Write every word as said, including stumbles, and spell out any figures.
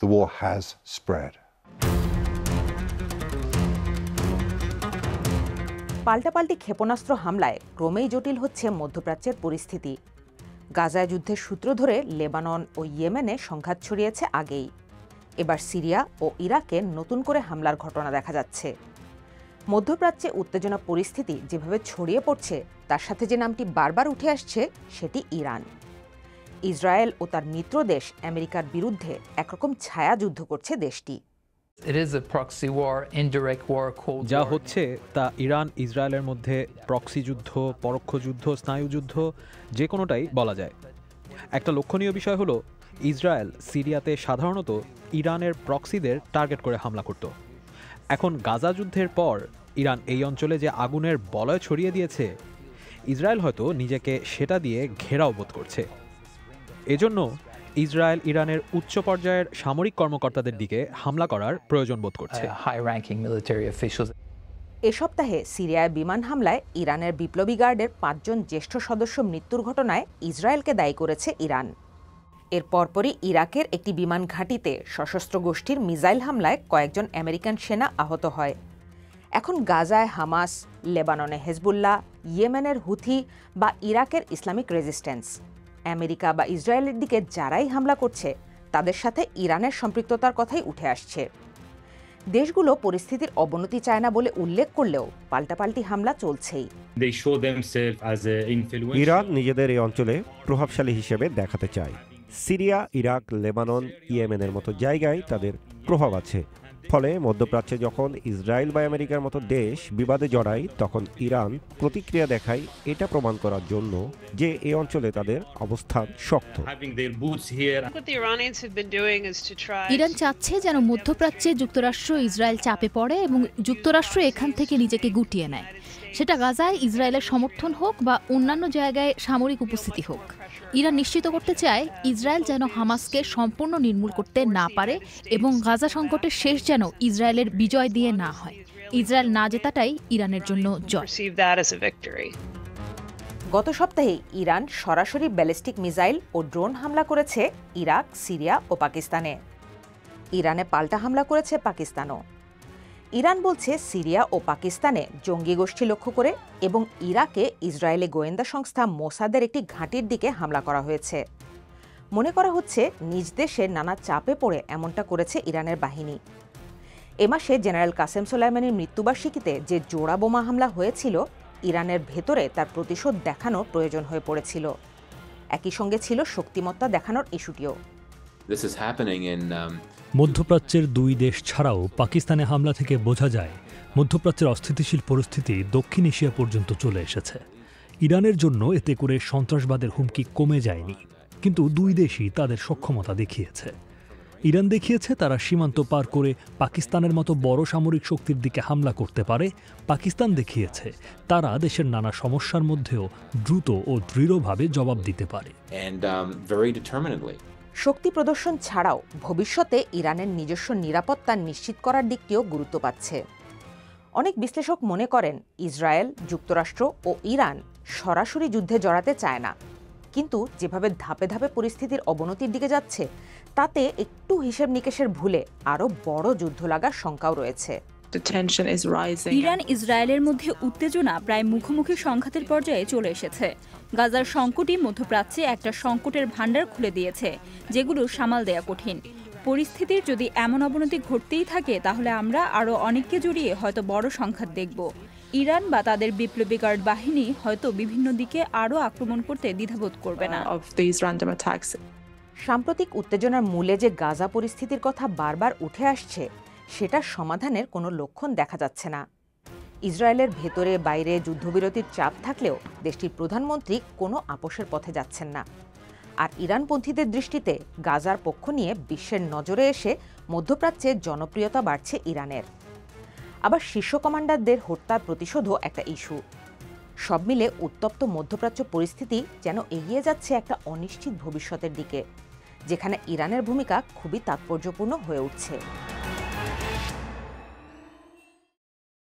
the war has spread. পাল্টাপাল্টি ক্ষেপণাস্ত্র হামলায় ক্রমেই জটিল হচ্ছে মধ্যপ্রাচ্যের পরিস্থিতি। গাজায় যুদ্ধের সূত্র ধরে লেবানন ও ইয়েমেনে সংঘাত ছড়িয়েছে আগেই। এবার সিরিয়া ও ইরাকে নতুন করে হামলার ঘটনা দেখা যাচ্ছে। মধ্যপ্রাচ্যে উত্তেজনা পরিস্থিতি যেভাবে ছড়িয়ে পড়ছে তার সাথে যে নামটি বারবার উঠে আসছে সেটি ইরান। ইসরায়েল ও তার মিত্র দেশ আমেরিকার বিরুদ্ধে একরকম ছায়া যুদ্ধ করছে দেশটি। যা হচ্ছে তা ইরান ইসরায়েলের মধ্যে প্রক্সি যুদ্ধ, পরোক্ষ যুদ্ধ, স্নায়ুযুদ্ধ যে কোনোটাই বলা যায়। একটা লক্ষণীয় বিষয় হলো ইসরায়েল সিরিয়াতে সাধারণত ইরানের প্রক্সিদের টার্গেট করে হামলা করত। এখন গাজা যুদ্ধের পর ইরান এই অঞ্চলে যে আগুনের বলয় ছড়িয়ে দিয়েছে, ইসরায়েল হয়তো নিজেকে সেটা দিয়ে ঘেরাও বোধ করছে। এজন্য ইসরায়েল ইরানের উচ্চ পর্যায়ের সামরিক কর্মকর্তাদের দিকে হামলা করার প্রয়োজন বোধ করছে। এ সপ্তাহে সিরিয়ায় বিমান হামলায় ইরানের বিপ্লবী গার্ডের পাঁচজন জ্যেষ্ঠ সদস্য মৃত্যুর ঘটনায় ইসরায়েলকে দায়ী করেছে ইরান। এর পরপরই ইরাকের একটি বিমান ঘাঁটিতে সশস্ত্র গোষ্ঠীর মিসাইল হামলায় কয়েকজন আমেরিকান সেনা আহত হয়। এখন গাজায় হামাস, লেবাননে হেজবুল্লাহ, ইয়েমেনের হুথি বা ইরাকের ইসলামিক রেজিস্ট্যান্স, আমেরিকা বা ইসরায়েলের দিকে যারাই হামলা করছে তাদের সাথে ইরানের সম্পৃক্ততার কথাই উঠে আসছে। দেশগুলো পরিস্থিতির অবনতি চায় না বলে উল্লেখ করলেও পাল্টাপাল্টি হামলা চলছেই। ইরান নিজেদের এই অঞ্চলে প্রভাবশালী হিসেবে দেখাতে চায়। সিরিয়া, ইরাক, লেবানন, ইয়েমেনের মতো জায়গায় তাদের প্রভাব আছে। ফলে মধ্যপ্রাচ্যে যখন ইসরায়েল বা আমেরিকার মতো দেশ বিবাদে জড়ায় তখন ইরান প্রতিক্রিয়া দেখায় এটা প্রমাণ করার জন্য যে এই অঞ্চলে তাদের অবস্থান শক্ত। ইরান চাচ্ছে যেন মধ্যপ্রাচ্যে যুক্তরাষ্ট্র ইসরায়েল চাপে পড়ে এবং যুক্তরাষ্ট্র এখান থেকে নিজেকে গুটিয়ে নেয়। সেটা গাজায় ইসরায়েলের সমর্থন হোক বা অন্যান্য জায়গায় সামরিক উপস্থিতি হোক। ইরান নিশ্চিত করতে চায় ইসরায়েল যেন হামাসকে সম্পূর্ণ নির্মূল করতে না পারে এবং গাজা সংকটের শেষ যেন ইসরায়েলের বিজয় দিয়ে না হয়। ইসরায়েল না জেতাটাই ইরানের জন্য জয়। গত সপ্তাহে ইরান সরাসরি ব্যালিস্টিক মিসাইল ও ড্রোন হামলা করেছে ইরাক, সিরিয়া ও পাকিস্তানে। ইরানে পাল্টা হামলা করেছে পাকিস্তানও। ইরান বলছে সিরিয়া ও পাকিস্তানে জঙ্গি গোষ্ঠী লক্ষ্য করে এবং ইরাকে ইসরায়েলি গোয়েন্দা সংস্থা মোসাদের একটি ঘাঁটির দিকে হামলা করা হয়েছে। মনে করা হচ্ছে নিজ দেশে নানা চাপে পড়ে এমনটা করেছে ইরানের বাহিনী। এ মাসে জেনারেল কাসেম সোলাইমানির মৃত্যুবার্ষিকীতে যে জোড়া বোমা হামলা হয়েছিল, ইরানের ভেতরে তার প্রতিশোধ দেখানোর প্রয়োজন হয়ে পড়েছিল। একই সঙ্গে ছিল শক্তিমত্তা দেখানোর ইস্যুটিও। মধ্যপ্রাচ্যের দুই দেশ ছাড়াও পাকিস্তানে হামলা থেকে বোঝা যায় মধ্যপ্রাচ্যের অস্থিতিশীল পরিস্থিতি দক্ষিণ এশিয়া পর্যন্ত চলে এসেছে। ইরানের জন্য এতে করে সন্ত্রাসবাদের হুমকি কমে যায়নি, কিন্তু দুই দেশই তাদের সক্ষমতা দেখিয়েছে। ইরান দেখিয়েছে তারা সীমান্ত পার করে পাকিস্তানের মতো বড় সামরিক শক্তির দিকে হামলা করতে পারে। পাকিস্তান দেখিয়েছে তারা দেশের নানা সমস্যার মধ্যেও দ্রুত ও দৃঢ়ভাবে জবাব দিতে পারে। শক্তি প্রদর্শন ছাড়াও ভবিষ্যতে ইরানের নিজস্ব নিরাপত্তা নিশ্চিত করার দিকটিও গুরুত্ব পাচ্ছে। অনেক বিশ্লেষক মনে করেন ইসরায়েল, যুক্তরাষ্ট্র ও ইরান সরাসরি যুদ্ধে জড়াতে চায় না, কিন্তু যেভাবে ধাপে ধাপে পরিস্থিতির অবনতির দিকে যাচ্ছে তাতে একটু হিসেব নিকেশের ভুলে আরও বড় যুদ্ধ লাগার শঙ্কাও রয়েছে। ইরান ইসরায়েলের মধ্যে উত্তেজনা প্রায় মুখোমুখি সংঘাতের পর্যায়ে চলে এসেছে। গাজার সংকটই মধ্যপ্রাচ্যে একটা সংকটের ভাণ্ডার খুলে দিয়েছে, যেগুলো সামাল দেয়া কঠিন। পরিস্থিতির যদি এমন অবনতি ঘটতেই থাকে তাহলে আমরা আরও অনেককে জড়িয়ে হয়তো বড় সংঘাত দেখব। ইরান বা তাদের বিপ্লবী গার্ড বাহিনী হয়তো বিভিন্ন দিকে আরও আক্রমণ করতে দ্বিধাবোধ করবে না। সাম্প্রতিক উত্তেজনার মূলে যে গাজা পরিস্থিতির কথা বারবার উঠে আসছে সেটার সমাধানের কোনো লক্ষণ দেখা যাচ্ছে না। ইসরায়েলের ভেতরে বাইরে যুদ্ধবিরতির চাপ থাকলেও দেশটির প্রধানমন্ত্রী কোনো আপোষের পথে যাচ্ছেন না। আর ইরানপন্থীদের দৃষ্টিতে গাজার পক্ষ নিয়ে বিশ্বের নজরে এসে মধ্যপ্রাচ্যে জনপ্রিয়তা বাড়ছে ইরানের। আবার শীর্ষ কমান্ডারদের হত্যার প্রতিশোধও একটা ইস্যু। সব মিলে উত্তপ্ত মধ্যপ্রাচ্য পরিস্থিতি যেন এগিয়ে যাচ্ছে একটা অনিশ্চিত ভবিষ্যতের দিকে, যেখানে ইরানের ভূমিকা খুবই তাৎপর্যপূর্ণ হয়ে উঠছে।